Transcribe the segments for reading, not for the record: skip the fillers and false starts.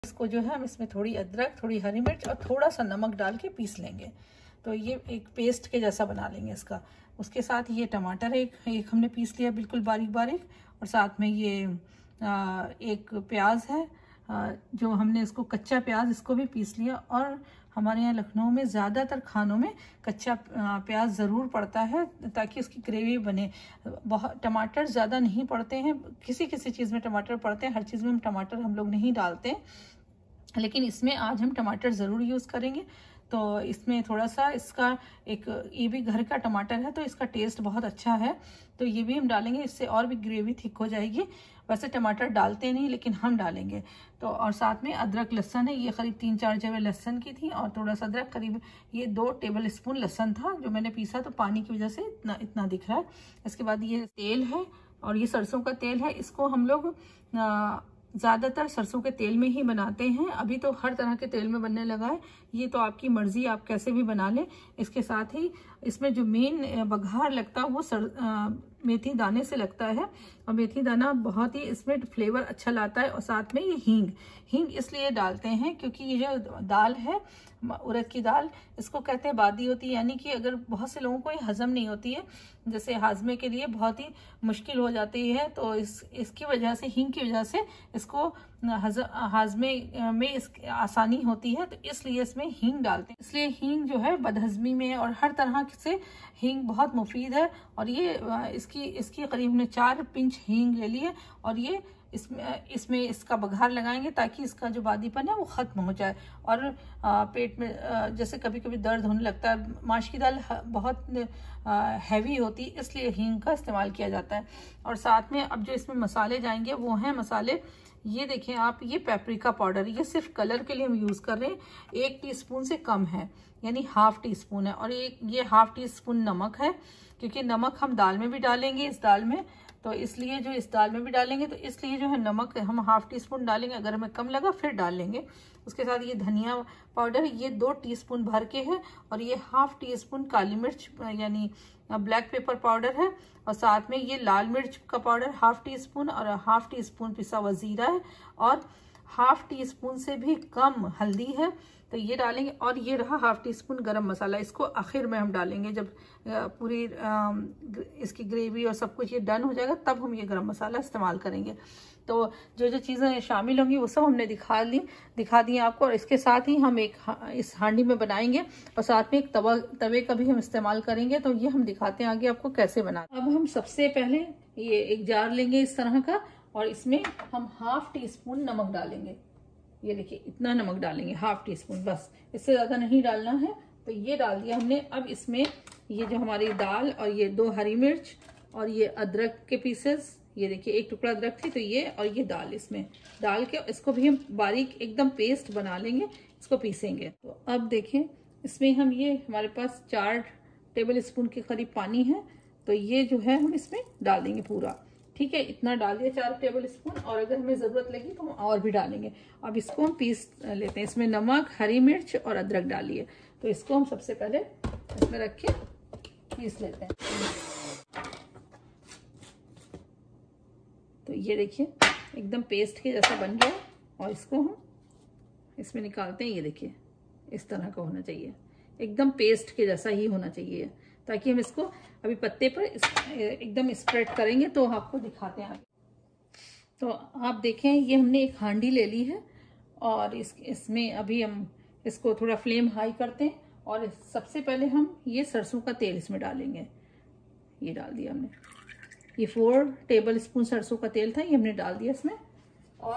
इसको जो है हम इसमें थोड़ी अदरक, थोड़ी हरी मिर्च और थोड़ा सा नमक डाल के पीस लेंगे। तो ये एक पेस्ट के जैसा बना लेंगे इसका। उसके साथ ये टमाटर एक हमने पीस लिया बिल्कुल बारीक बारीक, और साथ में ये एक प्याज है, जो हमने इसको कच्चा प्याज इसको भी पीस लिया। और हमारे यहाँ लखनऊ में ज़्यादातर खानों में कच्चा प्याज ज़रूर पड़ता है ताकि उसकी ग्रेवी बने। बहुत टमाटर ज़्यादा नहीं पड़ते हैं, किसी किसी चीज़ में टमाटर पड़ते हैं, हर चीज़ में टमाटर हम लोग नहीं डालते, लेकिन इसमें आज हम टमाटर ज़रूर यूज़ करेंगे। तो इसमें थोड़ा सा इसका ये भी घर का टमाटर है तो इसका टेस्ट बहुत अच्छा है, तो ये भी हम डालेंगे, इससे और भी ग्रेवी थिक हो जाएगी। वैसे टमाटर डालते नहीं लेकिन हम डालेंगे। तो और साथ में अदरक लहसुन है, ये करीब 3-4 जवे लहसुन की थी और थोड़ा सा अदरक, करीब ये 2 टेबल स्पून लहसुन था जो मैंने पीसा, तो पानी की वजह से इतना दिख रहा है। इसके बाद ये तेल है और ये सरसों का तेल है। इसको हम लोग ज़्यादातर सरसों के तेल में ही बनाते हैं, अभी तो हर तरह के तेल में बनने लगा है, ये तो आपकी मर्जी, आप कैसे भी बना लें। इसके साथ ही इसमें जो मेन बघार लगता है वो मेथी दाने से लगता है, और मेथी दाना बहुत ही इसमें फ्लेवर अच्छा लाता है। और साथ में ये हींग इसलिए डालते हैं क्योंकि ये जो दाल है उड़द की दाल, इसको कहते हैं बादी होती है, यानी कि अगर बहुत से लोगों को ये हजम नहीं होती है, जैसे हाजमे के लिए बहुत ही मुश्किल हो जाती है, तो इसकी वजह से, हींग की वजह से इसको हाजमे में आसानी होती है, तो इसलिए इसमें हींग डालते हैं। इसलिए हींग जो है बदहजमी में और हर तरह से हींग बहुत मुफीद है। और ये इसकी करीब ने 4 पिंच हींग ले लिए और ये इसमें इसका बघार लगाएंगे ताकि इसका जो बादीपन है वो ख़त्म हो जाए। और पेट में जैसे कभी कभी दर्द होने लगता है, माश की दाल बहुत हैवी होती है, इसलिए हींग का इस्तेमाल किया जाता है। और साथ में अब जो इसमें मसाले जाएंगे वो हैं मसाले, ये देखें आप, ये पेपरिका पाउडर, ये सिर्फ कलर के लिए हम यूज़ कर रहे हैं, 1 टीस्पून से कम है, यानी ½ टीस्पून है। और ये ½ टीस्पून नमक है, क्योंकि नमक हम दाल में भी डालेंगे, इस दाल में, तो इसलिए जो इस दाल में भी डालेंगे तो इसलिए जो है नमक हम ½ टीस्पून डालेंगे, अगर हमें कम लगा फिर डाल लेंगे। उसके साथ ये धनिया पाउडर, ये 2 टीस्पून भर के है, और ये ½ टीस्पून काली मिर्च यानी ब्लैक पेपर पाउडर है, और साथ में ये लाल मिर्च का पाउडर ½ टीस्पून और ½ टीस्पून पिसा हुआ जीरा है, और ½ टीस्पून से भी कम हल्दी है, तो ये डालेंगे। और ये रहा ½ टीस्पून गरम मसाला, इसको आखिर में हम डालेंगे जब पूरी इसकी ग्रेवी और सब कुछ ये डन हो जाएगा, तब हम ये गरम मसाला इस्तेमाल करेंगे। तो जो चीज़ें शामिल होंगी वो सब हमने दिखा दी आपको। और इसके साथ ही हम इस हांडी में बनाएंगे, और साथ में एक तवे का भी हम इस्तेमाल करेंगे, तो ये हम दिखाते हैं आगे आपको कैसे बनाते हैं। अब हम सबसे पहले ये एक जार लेंगे इस तरह का, और इसमें हम ½ टीस्पून नमक डालेंगे। ये देखिए इतना नमक डालेंगे, ½ टीस्पून, बस, इससे ज़्यादा नहीं डालना है। तो ये डाल दिया हमने। अब इसमें ये जो हमारी दाल और ये 2 हरी मिर्च और ये अदरक के पीसेस, ये देखिए 1 टुकड़ा अदरक थी, तो ये और ये दाल इसमें डाल के इसको भी हम बारीक एकदम पेस्ट बना लेंगे, इसको पीसेंगे। तो अब देखें इसमें हम ये हमारे पास 4 टेबल स्पून के करीब पानी है, तो ये जो है हम इसमें डाल देंगे पूरा, ठीक है, इतना डाल दिया 4 टेबल स्पून, और अगर हमें ज़रूरत लगी तो हम और भी डालेंगे। अब इसको हम पीस लेते हैं। इसमें नमक, हरी मिर्च और अदरक डालिए, तो इसको हम सबसे पहले इसमें रख के पीस लेते हैं। तो ये देखिए एकदम पेस्ट के जैसा बन गया, और इसको हम इसमें निकालते हैं। ये देखिए इस तरह का होना चाहिए, एकदम पेस्ट के जैसा ही होना चाहिए, ताकि हम इसको अभी पत्ते पर एकदम स्प्रेड करेंगे तो आपको दिखाते हैं आगे। तो आप देखें ये हमने एक हांडी ले ली है, और इसमें अभी हम इसको थोड़ा फ्लेम हाई करते हैं, और सबसे पहले हम ये सरसों का तेल इसमें डालेंगे। ये डाल दिया हमने, ये 4 टेबल स्पून सरसों का तेल था, ये हमने डाल दिया इसमें। और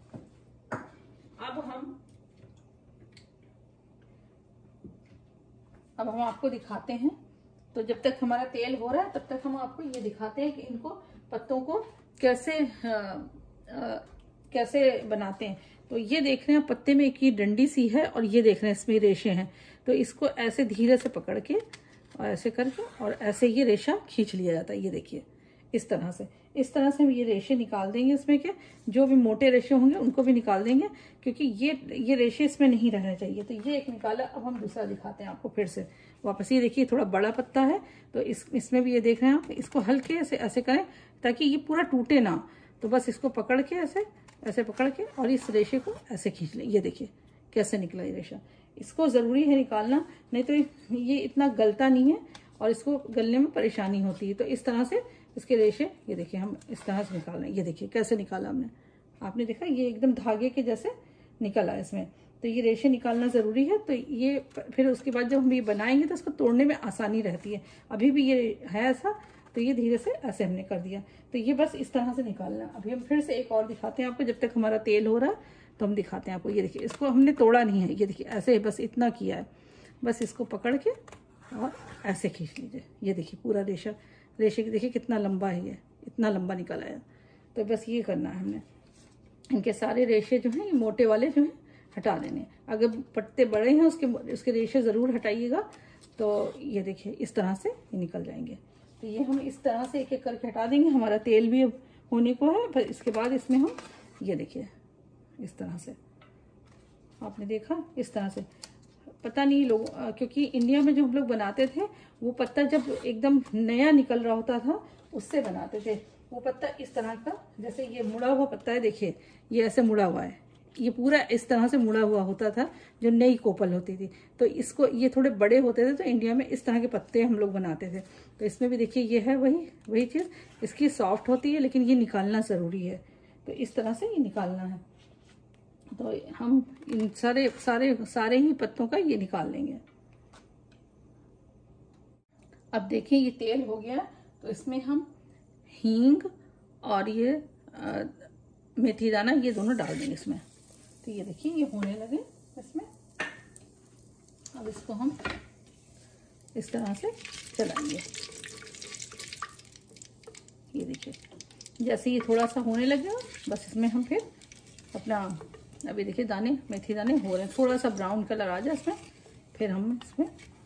अब हम आपको दिखाते हैं। तो जब तक हमारा तेल हो रहा है तब तक हम आपको ये दिखाते हैं कि इनको पत्तों को कैसे बनाते हैं। तो ये देख रहे हैं पत्ते में एक ये डंडी सी है, और ये देख रहे हैं इसमें रेशे हैं, तो इसको ऐसे धीरे से पकड़ के और ऐसे करके और ऐसे ये रेशा खींच लिया जाता है। ये देखिए इस तरह से हम ये रेशे निकाल देंगे इसमें के, जो भी मोटे रेशे होंगे उनको भी निकाल देंगे, क्योंकि ये रेशे इसमें नहीं रहने चाहिए। तो ये एक निकाला। अब हम दूसरा दिखाते हैं आपको फिर से वापस। ये देखिए थोड़ा बड़ा पत्ता है, तो इसमें भी ये देख रहे हैं आप, इसको हल्के से ऐसे करें ताकि ये पूरा टूटे ना। तो बस इसको पकड़ के ऐसे ऐसे पकड़ के और इस रेशे को ऐसे खींच लें। ये देखिए कैसे निकला ये रेशा। इसको ज़रूरी है निकालना, नहीं तो ये इतना गलता नहीं है और इसको गलने में परेशानी होती है। तो इस तरह से इसके रेशे, ये देखिए हम इस तरह से निकाल रहे हैं। ये देखिए कैसे निकाला हमने, आपने देखा ये एकदम धागे के जैसे निकला इसमें। तो ये रेशे निकालना ज़रूरी है। तो ये फिर उसके बाद जब हम ये बनाएंगे तो इसको तोड़ने में आसानी रहती है। अभी भी ये है ऐसा, तो ये धीरे से ऐसे हमने कर दिया। तो ये बस इस तरह से निकालना। अभी हम फिर से एक और दिखाते हैं आपको, जब तक हमारा तेल हो रहा है तो हम दिखाते हैं आपको। ये देखिए इसको हमने तोड़ा नहीं है, ये देखिए ऐसे बस इतना किया है। बस इसको पकड़ के और ऐसे खींच लीजिए। ये देखिए पूरा रेशे देखिए कितना लंबा है, ये इतना लंबा निकल आया। तो बस ये करना है हमने। इनके सारे रेशे जो हैं, ये मोटे वाले जो हैं हटा देने। अगर पत्ते बड़े हैं उसके रेशे ज़रूर हटाइएगा। तो ये देखिए इस तरह से ये निकल जाएंगे। तो ये हम इस तरह से एक एक करके हटा देंगे। हमारा तेल भी अब होने को है। फिर इसके बाद इसमें हम ये देखिए इस तरह से, आपने देखा इस तरह से। पता नहीं लोग, क्योंकि इंडिया में जो हम लोग बनाते थे वो पत्ता जब एकदम नया निकल रहा होता था उससे बनाते थे। वो पत्ता इस तरह का, जैसे ये मुड़ा हुआ पत्ता है, देखिए ये ऐसे मुड़ा हुआ है। ये पूरा इस तरह से मुड़ा हुआ होता था जो नई कोपल होती थी। तो इसको, ये थोड़े बड़े होते थे तो इंडिया में इस तरह के पत्ते हम लोग बनाते थे। तो इसमें भी देखिए ये है वही चीज़। इसकी सॉफ्ट होती है लेकिन ये निकालना ज़रूरी है। तो इस तरह से ये निकालना है। तो हम इन सारे ही पत्तों का ये निकाल लेंगे। अब देखिए ये तेल हो गया। तो इसमें हम हींग और ये मेथी दाना ये दोनों डाल देंगे इसमें। तो ये देखिए ये होने लगे इसमें। अब इसको हम इस तरह से चलाएंगे। ये देखिए जैसे ये थोड़ा सा होने लगेगा, बस इसमें हम फिर अपना, अभी देखिए दाने, मेथी दाने हो रहे हैं, थोड़ा सा ब्राउन कलर आ जाए इसमें, फिर हम इसमें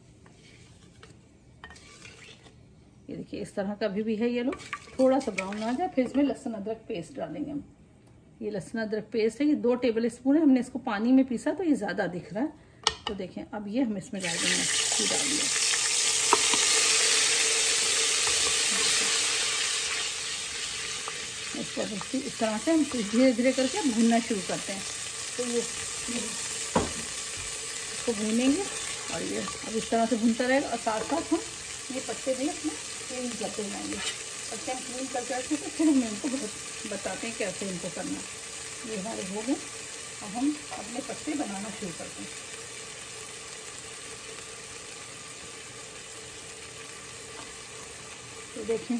ये देखिए इस तरह का भी है येलो, थोड़ा सा ब्राउन आ जाए, फिर इसमें लहसुन अदरक पेस्ट डालेंगे हम। ये लहसुन अदरक पेस्ट है, ये 2 टेबल स्पून है। हमने इसको पानी में पीसा तो ये ज़्यादा दिख रहा है। तो देखें अब ये हम इसमें डाल देंगे, ये डाल दिया। इसको इस तरह से हम धीरे धीरे करके भूनना शुरू करते हैं। तो ये इसको भूनेंगे और ये अब इस तरह से भूनता रहेगा। और साथ साथ हम ये पत्ते भी इसमें क्लीन करते जाएंगे। पत्ते हम क्लीन करके रखें तो फिर हम इनको बताते हैं कैसे इनको करना। ये हमारे हो गए। अब हम अपने पत्ते बनाना शुरू करते हैं। तो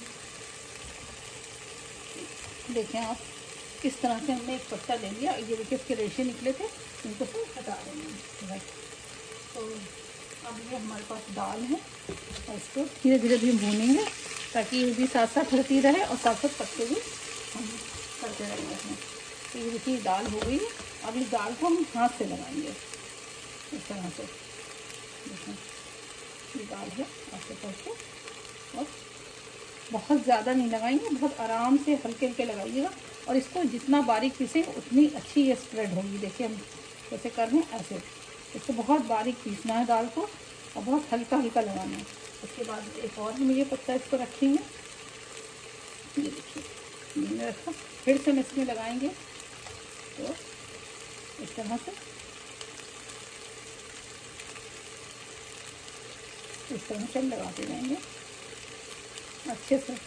देखें आप, इस तरह से हमने एक पत्ता ले लिया। ये देखिए इसके रेशे निकले थे, इनको से हटा देंगे। तो अब ये हमारे पास दाल है और इसको धीरे धीरे भी भूनेंगे ताकि ये भी साथ साथ होती रहे और साथ साथ पत्ते भी हम करते रहेंगे इसमें। तो ये देखिए दाल हो गई है। अब इस दाल को हम हाथ से लगाएंगे इस तरह से। देखें ये दाल है, ऐसे करके, और बहुत ज़्यादा नहीं लगाएंगे, बहुत आराम से हल्के हल्के लगाइएगा। और इसको जितना बारीक पीसेंगे उतनी अच्छी ये स्प्रेड होगी। देखिए हम कैसे कर रहे हैं, ऐसे इसको बहुत बारीक पीसना है दाल को और बहुत हल्का हल्का लगाना है। उसके बाद एक और हम ये पत्ता इसको रखेंगे। ये देखिए मैंने रखा, फिर से हम इसमें लगाएंगे। तो इस तरह से हम लगाते जाएंगे अच्छे से।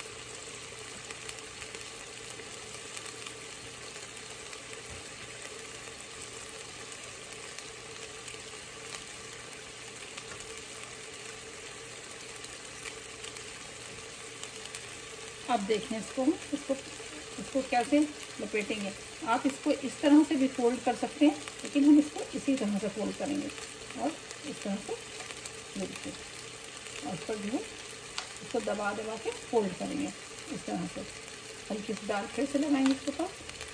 अब देखें इसको कैसे लपेटेंगे। आप इसको इस तरह से भी फोल्ड कर सकते हैं, लेकिन हम इसको इसी तरह से फोल्ड करेंगे और इस तरह से देखिए, और इस पर जो है इसको दबा के फोल्ड करेंगे इस तरह से। हल्की सी दाल फिर से लगाएंगे इसके पास,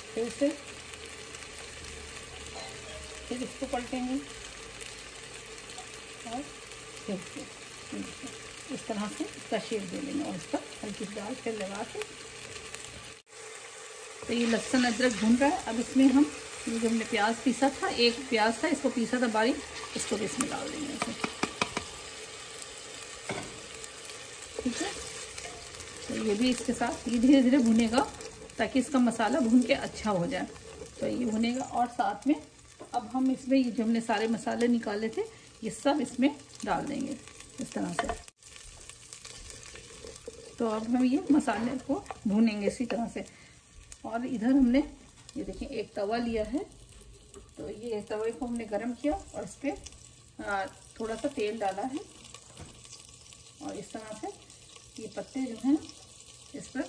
फिर इसको पलटेंगे और फिर से इस तरह से इसका शेप दे लेंगे और इस पर हल्की सी दाल फिर लगा के। तो ये लहसुन अदरक भून रहा है। अब इसमें हम जो हमने प्याज पीसा था, एक प्याज था, इसको पीसा था बारीक, इसको भी इसमें डाल देंगे ऐसे। ठीक है, तो ये भी इसके साथ ये धीरे धीरे भुनेगा ताकि इसका मसाला भून के अच्छा हो जाए। तो ये भुनेगा और साथ में अब हम इसमें ये जो हमने सारे मसाले निकाले थे ये सब इसमें डाल देंगे इस तरह से। तो अब हम ये मसाले को भूनेंगे इसी तरह से। और इधर हमने ये देखिए एक तवा लिया है, तो ये तवे को हमने गरम किया और इस पर थोड़ा सा तेल डाला है और इस तरह से ये पत्ते जो हैं इस पर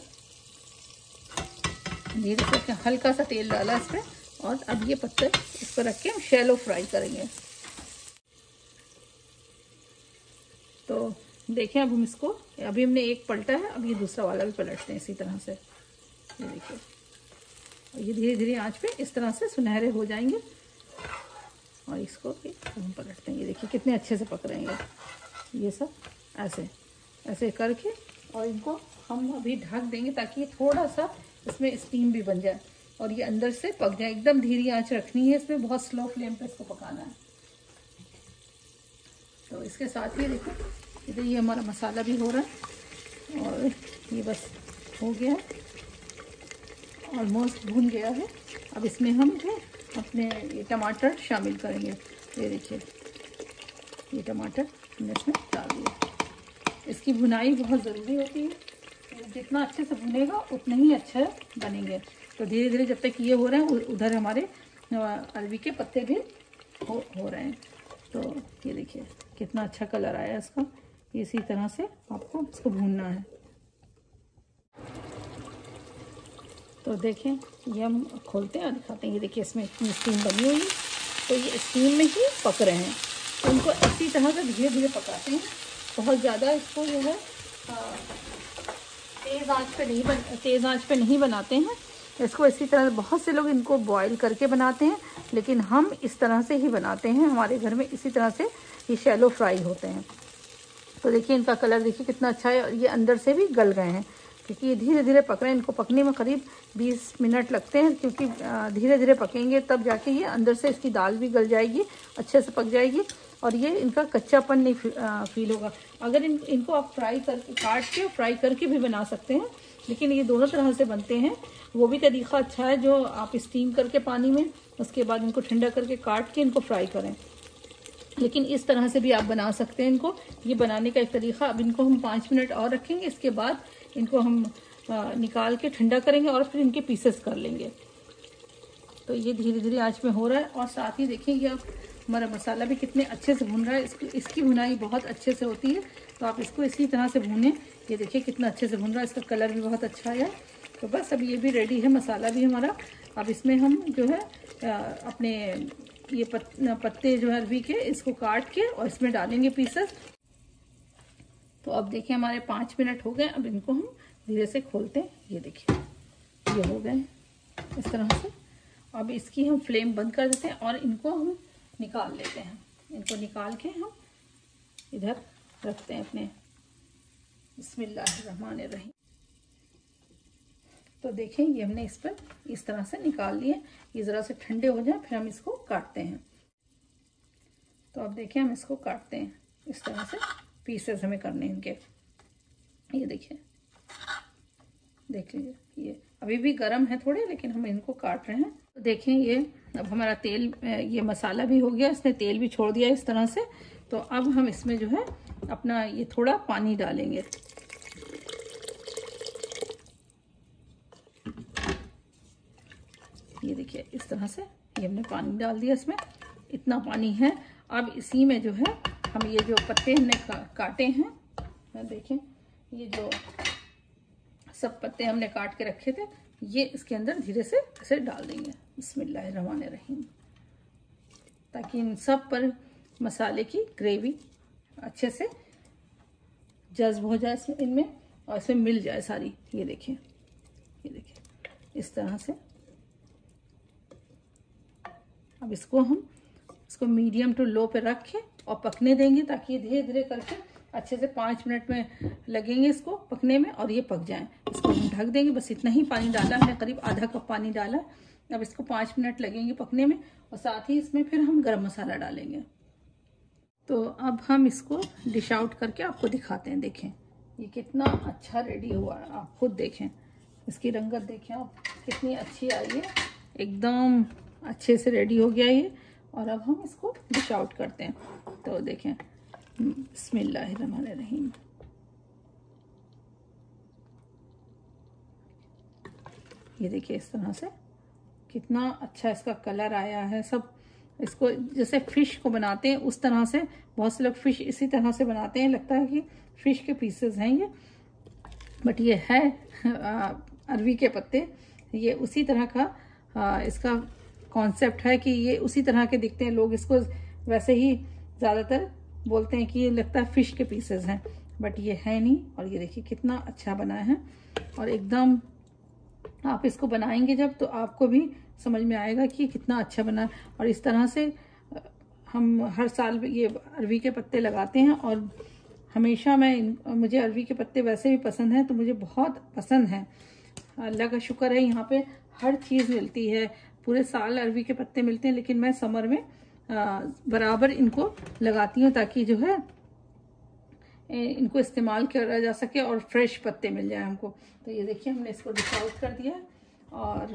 धीरे से हल्का सा तेल डाला इस पर, और अब ये पत्ते इस पर रख के हम शैलो फ्राई करेंगे। तो देखें अब हम इसको, अभी हमने एक पलटा है, अब ये दूसरा वाला भी पलटते हैं इसी तरह से। ये देखिए, और ये धीरे धीरे आंच पे इस तरह से सुनहरे हो जाएंगे और इसको हम पलटते हैं। ये देखिए कितने अच्छे से पक रहे हैं ये सब ऐसे ऐसे करके, और इनको हम अभी ढक देंगे ताकि ये थोड़ा सा इसमें स्टीम भी बन जाए और ये अंदर से पक जाए। एकदम धीरे आंच रखनी है इसमें, बहुत स्लो फ्लेम पे इसको पकाना है। तो इसके साथ ही देखो इधर ये हमारा मसाला भी हो रहा है और ये बस हो गया है, ऑलमोस्ट भून गया है। अब इसमें हम जो अपने ये टमाटर शामिल करेंगे। ये देखिए ये टमाटर हमने इसमें डाल दिया। इसकी भुनाई बहुत ज़रूरी होती है, जितना अच्छे से भुनेगा उतना ही अच्छा बनेंगे। तो धीरे धीरे जब तक ये हो रहे हैं उधर हमारे अरवी के पत्ते भी हो रहे हैं। तो ये देखिए कितना अच्छा कलर आया इसका। इसी तरह से आपको इसको भूनना है। तो देखें ये हम खोलते हैं और दिखाते हैं। ये देखिए इसमें इतनी स्टीम बनी हुई है, तो ये स्टीम में ही पक रहे हैं। तो इनको इसी तरह से धीरे धीरे पकाते हैं। बहुत ज़्यादा इसको जो है तेज़ आंच पे नहीं बनाते हैं इसको। इसी तरह बहुत से लोग इनको बॉईल करके बनाते हैं, लेकिन हम इस तरह से ही बनाते हैं। हमारे घर में इसी तरह से ये शैलो फ्राई होते हैं। तो देखिए इनका कलर देखिए कितना अच्छा है और ये अंदर से भी गल गए हैं, क्योंकि ये धीरे धीरे पक रहे हैं। इनको पकने में करीब 20 मिनट लगते हैं, क्योंकि धीरे धीरे पकेंगे तब जाके ये अंदर से इसकी दाल भी गल जाएगी, अच्छे से पक जाएगी और ये इनका कच्चापन नहीं फील होगा। अगर इनको आप फ्राई करके काट के फ्राई करके भी बना सकते हैं, लेकिन ये दोनों तरह से बनते हैं। वो भी तरीका अच्छा है जो आप स्टीम करके पानी में, उसके बाद इनको ठंडा करके काट के इनको फ्राई करें। लेकिन इस तरह से भी आप बना सकते हैं इनको। ये बनाने का एक तरीका। अब इनको हम 5 मिनट और रखेंगे, इसके बाद इनको हम निकाल के ठंडा करेंगे और फिर इनके पीसेस कर लेंगे। तो ये धीरे धीरे आंच में हो रहा है और साथ ही देखिए अब हमारा मसाला भी कितने अच्छे से भून रहा है। इसकी भुनाई बहुत अच्छे से होती है, तो आप इसको इसी तरह से भूनें। ये देखिए कितना अच्छे से भून रहा है, इसका कलर भी बहुत अच्छा है। तो बस अब ये भी रेडी है, मसाला भी हमारा। अब इसमें हम जो है अपने ये पत्ते जो है अरवी के, इसको काट के और इसमें डालेंगे पीसेस। तो अब देखिए हमारे 5 मिनट हो गए। अब इनको हम धीरे से खोलते हैं। ये देखिए ये हो गए इस तरह से। अब इसकी हम फ्लेम बंद कर देते हैं और इनको हम निकाल लेते हैं। इनको निकाल के हम इधर रखते हैं अपने। बिस्मिल्लाहिर्रहमानिर्रहीम। तो देखें ये हमने इस पर इस तरह से निकाल लिए। ये ज़रा से ठंडे हो जाए फिर हम इसको काटते हैं। तो अब देखें हम इसको काटते हैं इस तरह से, पीसेस हमें करने इनके। ये देखिए, देख लीजिए ये अभी भी गर्म है थोड़े, लेकिन हम इनको काट रहे हैं। तो देखें ये अब हमारा तेल, ये मसाला भी हो गया, इसने तेल भी छोड़ दिया इस तरह से। तो अब हम इसमें जो है अपना ये थोड़ा पानी डालेंगे। ये देखिए इस तरह से ये हमने पानी डाल दिया इसमें, इतना पानी है। अब इसी में जो है हम ये जो पत्ते हमने काटे हैं, देखें ये जो सब पत्ते हमने काट के रखे थे, ये इसके अंदर धीरे से ऐसे डाल देंगे। बिस्मिल्लाहिर्रहमानिर्रहीम। ताकि इन सब पर मसाले की ग्रेवी अच्छे से जज्ब हो जाए इसमें, इनमें, और इसमें मिल जाए सारी। ये देखिए इस तरह से। अब इसको हम मीडियम टू लो पे रख के और पकने देंगे, ताकि धीरे धीरे करके अच्छे से 5 मिनट में लगेंगे इसको पकने में और ये पक जाएं। इसको हम ढक देंगे। बस इतना ही पानी डाला है, करीब आधा कप पानी डाला। अब इसको 5 मिनट लगेंगे पकने में, और साथ ही इसमें फिर हम गरम मसाला डालेंगे। तो अब हम इसको डिश आउट करके आपको दिखाते हैं। देखें ये कितना अच्छा रेडी हुआ है, आप खुद देखें। इसकी रंगत देखें आप कितनी अच्छी आई है, एकदम अच्छे से रेडी हो गया ये। और अब हम इसको डिश आउट करते हैं। तो देखें, बिस्मिल्लाहिर्रहमानिर्रहीम। ये देखिए इस तरह से कितना अच्छा इसका कलर आया है। सब इसको जैसे फिश को बनाते हैं उस तरह से, बहुत से लोग फिश इसी तरह से बनाते हैं, लगता है कि फिश के पीसेस हैं ये, बट ये है अरवी के पत्ते। ये उसी तरह का इसका कॉन्सेप्ट है कि ये उसी तरह के दिखते हैं। लोग इसको वैसे ही ज़्यादातर बोलते हैं कि ये लगता है फिश के पीसेस हैं, बट ये है नहीं। और ये देखिए कितना अच्छा बना है, और एकदम आप इसको बनाएंगे जब तो आपको भी समझ में आएगा कि कितना अच्छा बना है। और इस तरह से हम हर साल ये अरवी के पत्ते लगाते हैं, और हमेशा मुझे अरवी के पत्ते वैसे भी पसंद हैं, तो मुझे बहुत पसंद है। अल्लाह का शुक्र है यहाँ पे हर चीज़ मिलती है, पूरे साल अरवी के पत्ते मिलते हैं, लेकिन मैं समर में बराबर इनको लगाती हूँ ताकि जो है इनको इस्तेमाल किया जा सके और फ्रेश पत्ते मिल जाए हमको। तो ये देखिए हमने इसको डिश आउट कर दिया है, और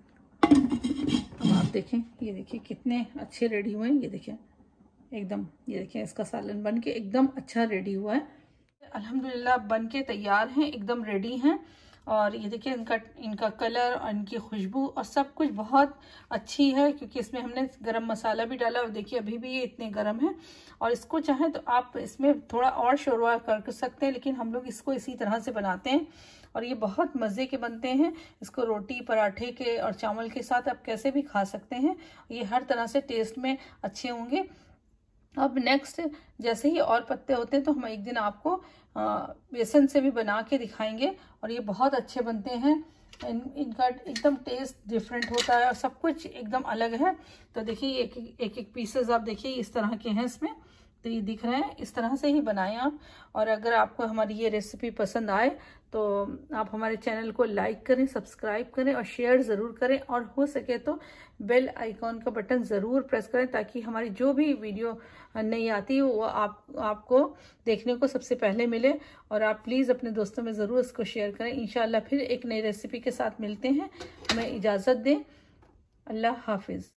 अब आप देखें, ये देखिए कितने अच्छे रेडी हुए हैं। ये देखिए एकदम, ये देखिए इसका सालन बन के एकदम अच्छा रेडी हुआ है। अल्हम्दुलिल्लाह बन के तैयार हैं, एकदम रेडी हैं। और ये देखिए इनका कलर और इनकी खुशबू और सब कुछ बहुत अच्छी है, क्योंकि इसमें हमने गरम मसाला भी डाला। और देखिए अभी भी ये इतने गरम है, और इसको चाहें तो आप इसमें थोड़ा और शोरवा कर सकते हैं, लेकिन हम लोग इसको इसी तरह से बनाते हैं और ये बहुत मज़े के बनते हैं। इसको रोटी, पराठे के और चावल के साथ आप कैसे भी खा सकते हैं, ये हर तरह से टेस्ट में अच्छे होंगे। अब नेक्स्ट जैसे ही और पत्ते होते हैं तो हम एक दिन आपको बेसन से भी बना के दिखाएंगे, और ये बहुत अच्छे बनते हैं। इनका एकदम टेस्ट डिफरेंट होता है और सब कुछ एकदम अलग है। तो देखिए एक पीसेस आप देखिए इस तरह के हैं इसमें, तो ये दिख रहे हैं, इस तरह से ही बनाएं आप। और अगर आपको हमारी ये रेसिपी पसंद आए तो आप हमारे चैनल को लाइक करें, सब्सक्राइब करें और शेयर ज़रूर करें, और हो सके तो बेल आइकॉन का बटन ज़रूर प्रेस करें, ताकि हमारी जो भी वीडियो नहीं आती वो आपको देखने को सबसे पहले मिले। और आप प्लीज़ अपने दोस्तों में ज़रूर इसको शेयर करें। इंशाल्लाह फिर एक नई रेसिपी के साथ मिलते हैं। हमें इजाज़त दें। अल्लाह हाफिज़।